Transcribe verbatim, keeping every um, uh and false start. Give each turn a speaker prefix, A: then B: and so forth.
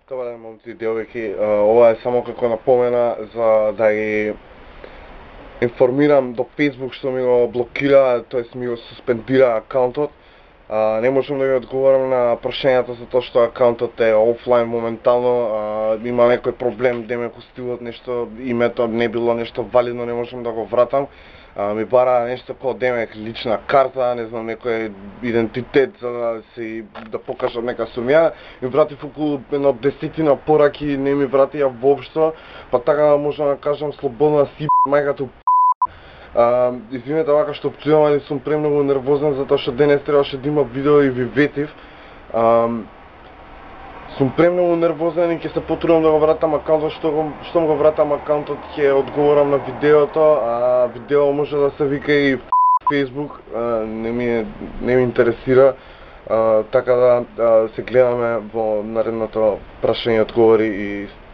A: Добар ден, момци и девојки. Ова е само како напомена за да ги информирам до Facebook што ми го блокира, тоест ми го суспендира акаунтот. А, не можам да ви одговорам на прашањата за тоа што акаунтот е офлайн моментално. А, има некој проблем, деме стилот нешто, името не било нешто валидно, не можам да го вратам. А, ми бара нешто како демек лична карта, не знам, некој идентитет за да се да покажам нека сум ја. Ми вратив околу едно десетина пораки, не ми вратија воопшто, па така можам да кажам слободно да си мајката у Uh, извинете вака што пчувам, али сум премногу нервозен затоа што денес требаше да има видео и ви ветив. Uh, сум премногу нервозен и ќе се потрудам да го вратам акаунтот, што го штом го вратам акаунтот ќе одговорам на видеото, а видео може да се вика и Facebook, uh, не ми не ми интересира. Uh, така да uh, се гледаме во наредното прашање и одговори и